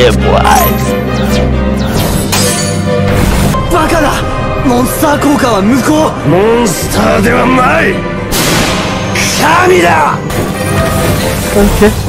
Yeah, boy. バカだ。モンスター効果は無効。 モンスターではない。神だ。 Okay.